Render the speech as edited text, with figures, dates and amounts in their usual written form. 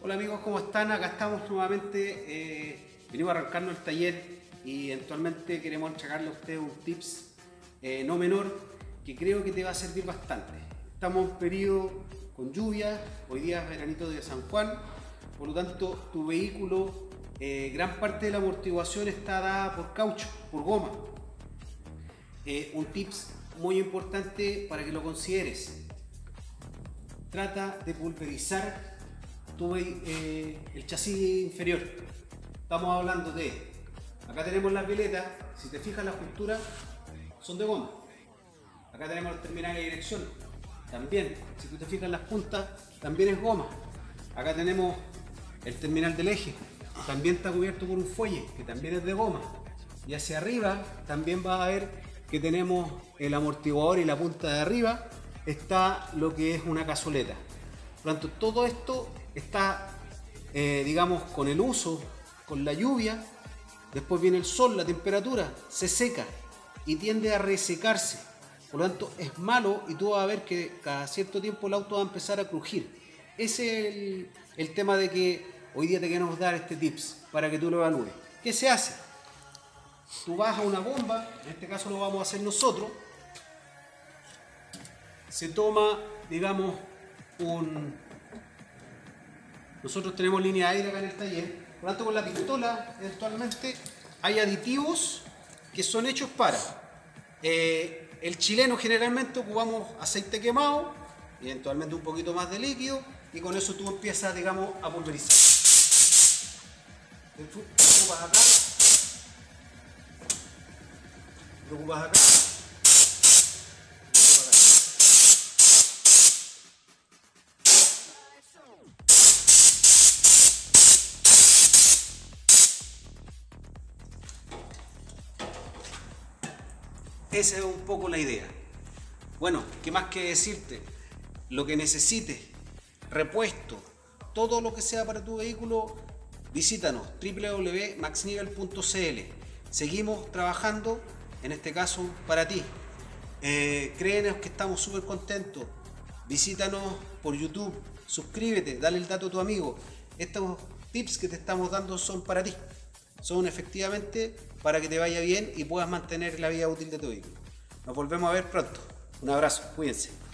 Hola amigos, ¿cómo están? Acá estamos nuevamente, venimos a arrancarnos el taller y eventualmente queremos entregarle a ustedes un tips no menor que creo que te va a servir bastante. Estamos en periodo con lluvia, hoy día es veranito de San Juan, por lo tanto tu vehículo, gran parte de la amortiguación está dada por caucho, por goma. Un tips muy importante para que lo consideres: trata de pulverizar el chasis inferior. Estamos hablando de, acá tenemos las violetas, si te fijas las costuras son de goma. Acá tenemos el terminal de dirección, también, si tú te fijas las puntas, también es goma. Acá tenemos el terminal del eje, también está cubierto por un fuelle, que también es de goma. Y hacia arriba también vas a ver que tenemos el amortiguador y la punta de arriba está lo que es una cazoleta. Por lo tanto, todo esto está, digamos, con el uso, con la lluvia, después viene el sol, la temperatura, se seca y tiende a resecarse. Por lo tanto, es malo y tú vas a ver que cada cierto tiempo el auto va a empezar a crujir. Ese es el tema de que hoy día te queremos dar este tips para que tú lo evalúes. ¿Qué se hace? Tú vas a una bomba, en este caso lo vamos a hacer nosotros. Se toma, digamos, nosotros tenemos línea de aire acá en el taller, por lo tanto con la pistola eventualmente hay aditivos que son hechos para el chileno. Generalmente ocupamos aceite quemado, eventualmente un poquito más de líquido, y con eso tú empiezas, digamos, a pulverizar. Te ocupas acá, te ocupas acá. Esa es un poco la idea. Bueno, ¿qué más que decirte? Lo que necesites, repuesto, todo lo que sea para tu vehículo, visítanos www.maxnivel.cl. Seguimos trabajando, en este caso, para ti. Créenos que estamos súper contentos. Visítanos por YouTube, suscríbete, dale el dato a tu amigo. Estos tips que te estamos dando son para ti. Son efectivamente para que te vaya bien y puedas mantener la vida útil de tu vehículo. Nos volvemos a ver pronto. Un abrazo, cuídense.